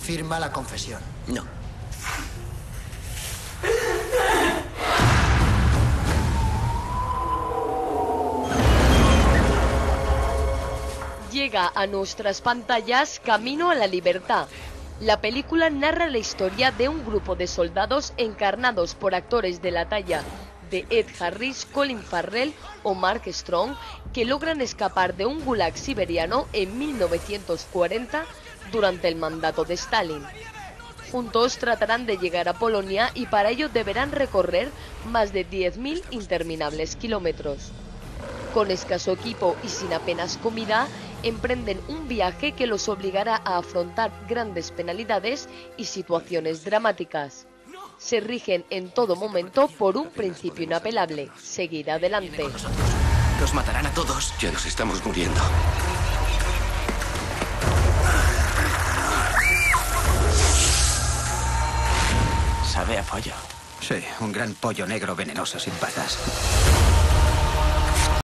Firma la confesión. No. Llega a nuestras pantallas Camino a la Libertad. La película narra la historia de un grupo de soldados encarnados por actores de la talla de Ed Harris, Colin Farrell o Mark Strong, que logran escapar de un gulag siberiano en 1940 durante el mandato de Stalin. Juntos tratarán de llegar a Polonia y para ello deberán recorrer más de 10.000 interminables kilómetros. Con escaso equipo y sin apenas comida, emprenden un viaje que los obligará a afrontar grandes penalidades y situaciones dramáticas. Se rigen en todo momento por un principio inapelable: seguir adelante. Nos matarán a todos. Ya nos estamos muriendo. Sabe a pollo. Sí, un gran pollo negro venenoso sin patas.